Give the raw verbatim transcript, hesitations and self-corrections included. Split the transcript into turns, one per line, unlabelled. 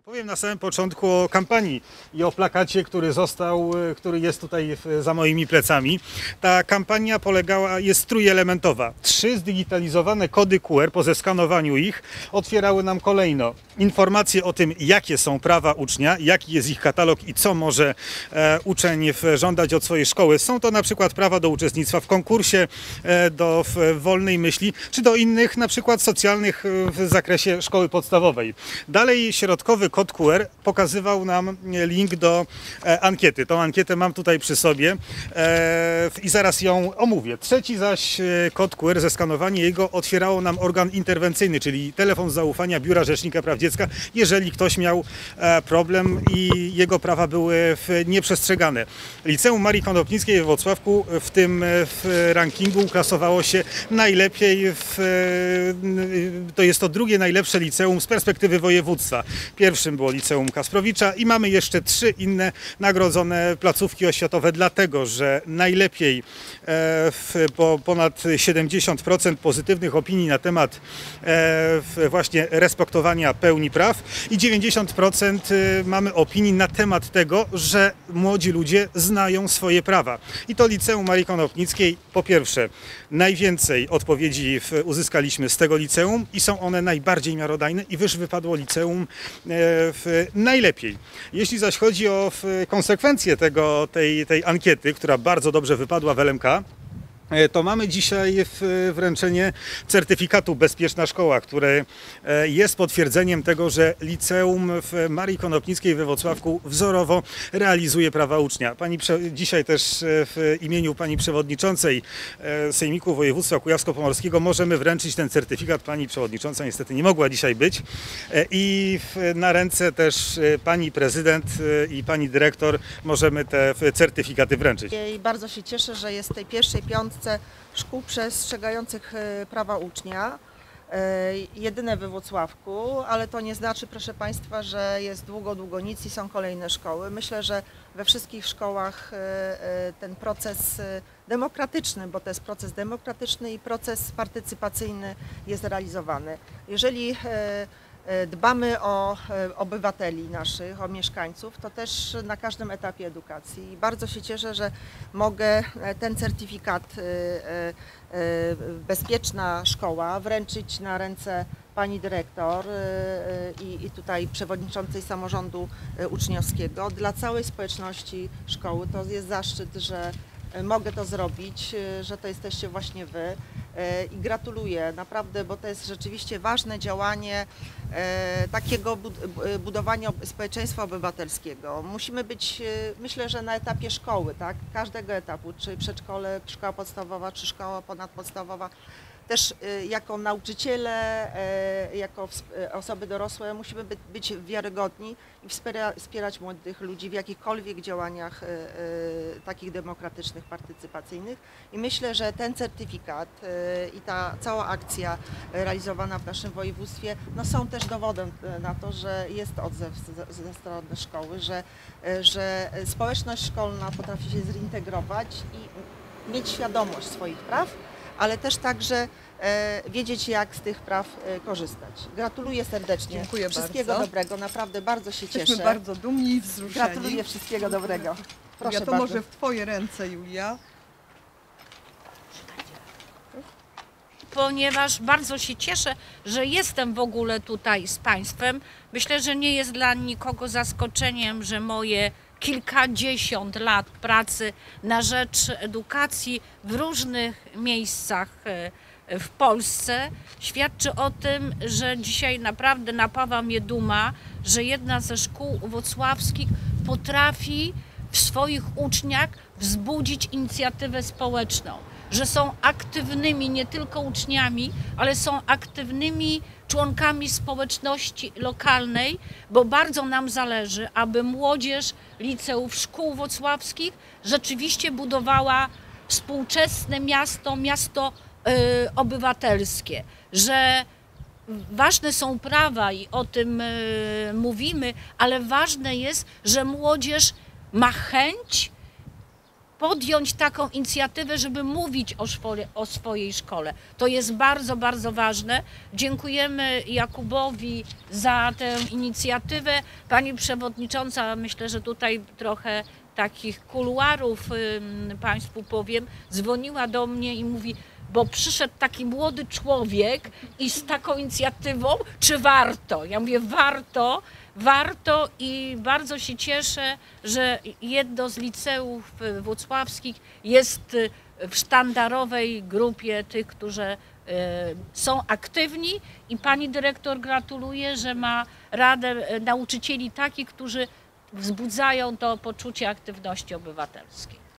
Powiem na samym początku o kampanii i o plakacie, który został, który jest tutaj za moimi plecami. Ta kampania polegała, jest trójelementowa. Trzy zdigitalizowane kody Q R po zeskanowaniu ich otwierały nam kolejno informacje o tym, jakie są prawa ucznia, jaki jest ich katalog i co może e, uczeń żądać od swojej szkoły. Są to na przykład prawa do uczestnictwa w konkursie, e, do w, wolnej myśli, czy do innych na przykład socjalnych w zakresie szkoły podstawowej. Dalej środkowy kod Q R pokazywał nam link do e, ankiety. Tą ankietę mam tutaj przy sobie e, i zaraz ją omówię. Trzeci zaś e, kod Q R, zeskanowanie jego otwierało nam organ interwencyjny, czyli telefon zaufania Biura Rzecznika Praw Dziecka, jeżeli ktoś miał e, problem i jego prawa były w, nieprzestrzegane. Liceum Marii Konopnickiej we Włocławku w tym w rankingu uklasowało się najlepiej, w, to jest to drugie najlepsze liceum z perspektywy województwa. Pierwszym było Liceum Kasprowicza i mamy jeszcze trzy inne nagrodzone placówki oświatowe, dlatego że najlepiej w, po ponad siedemdziesiąt procent pozytywnych opinii na temat właśnie respektowania pełni praw i dziewięćdziesiąt procent mamy opinii na temat tego, że młodzi ludzie znają swoje prawa. I to Liceum Marii Konopnickiej po pierwsze najwięcej odpowiedzi uzyskaliśmy z tego liceum i są one najbardziej miarodajne i wyż wypadło liceum w najlepiej. Jeśli zaś chodzi o konsekwencje tego, tej, tej ankiety, która bardzo dobrze wypadła w L M K, to mamy dzisiaj wręczenie certyfikatu Bezpieczna Szkoła, które jest potwierdzeniem tego, że Liceum w Marii Konopnickiej we Włocławku wzorowo realizuje prawa ucznia. Pani, dzisiaj też w imieniu pani przewodniczącej Sejmiku Województwa Kujawsko-Pomorskiego możemy wręczyć ten certyfikat. Pani przewodnicząca niestety nie mogła dzisiaj być i na ręce też pani prezydent i pani dyrektor możemy te certyfikaty wręczyć.
I bardzo się cieszę, że jest w tej pierwszej piątce szkół przestrzegających prawa ucznia, jedyne we Włocławku, ale to nie znaczy, proszę Państwa, że jest długo, długo nic i są kolejne szkoły. Myślę, że we wszystkich szkołach ten proces demokratyczny, bo to jest proces demokratyczny i proces partycypacyjny jest realizowany. Jeżeli dbamy o obywateli naszych, o mieszkańców, to też na każdym etapie edukacji. I bardzo się cieszę, że mogę ten certyfikat Bezpieczna Szkoła wręczyć na ręce pani dyrektor i, i tutaj przewodniczącej samorządu uczniowskiego dla całej społeczności szkoły. To jest zaszczyt, że mogę to zrobić, że to jesteście właśnie Wy i gratuluję naprawdę, bo to jest rzeczywiście ważne działanie takiego budowania społeczeństwa obywatelskiego. Musimy być, myślę, że na etapie szkoły, tak, każdego etapu, czy przedszkole, szkoła podstawowa, czy szkoła ponadpodstawowa, też jako nauczyciele, jako osoby dorosłe musimy być wiarygodni i wspierać młodych ludzi w jakichkolwiek działaniach takich demokratycznych, partycypacyjnych. I myślę, że ten certyfikat i ta cała akcja realizowana w naszym województwie no są też dowodem na to, że jest odzew ze strony szkoły, że, że społeczność szkolna potrafi się zintegrować i mieć świadomość swoich praw, ale też także e, wiedzieć, jak z tych praw e, korzystać. Gratuluję serdecznie.
Dziękuję
wszystkiego
bardzo.
dobrego, naprawdę bardzo się
Jesteśmy
cieszę.
bardzo dumni i wzruszeni.
Gratuluję wszystkiego dobrego. Proszę
ja to
bardzo.
może w Twoje ręce, Julia.
Ponieważ bardzo się cieszę, że jestem w ogóle tutaj z Państwem. Myślę, że nie jest dla nikogo zaskoczeniem, że moje kilkadziesiąt lat pracy na rzecz edukacji w różnych miejscach w Polsce świadczy o tym, że dzisiaj naprawdę napawa mnie duma, że jedna ze szkół włocławskich potrafi w swoich uczniach wzbudzić inicjatywę społeczną, że są aktywnymi nie tylko uczniami, ale są aktywnymi członkami społeczności lokalnej, bo bardzo nam zależy, aby młodzież liceów, szkół włocławskich rzeczywiście budowała współczesne miasto, miasto y, obywatelskie, że ważne są prawa i o tym y, mówimy, ale ważne jest, że młodzież ma chęć podjąć taką inicjatywę, żeby mówić o, szkole, o swojej szkole. To jest bardzo, bardzo ważne. Dziękujemy Jakubowi za tę inicjatywę. Pani przewodnicząca, myślę, że tutaj trochę takich kuluarów Państwu powiem, dzwoniła do mnie i mówi, bo przyszedł taki młody człowiek i z taką inicjatywą, czy warto? Ja mówię, warto, warto i bardzo się cieszę, że jedno z liceów włocławskich jest w sztandarowej grupie tych, którzy są aktywni i pani dyrektor gratuluje, że ma radę nauczycieli takich, którzy wzbudzają to poczucie aktywności obywatelskiej.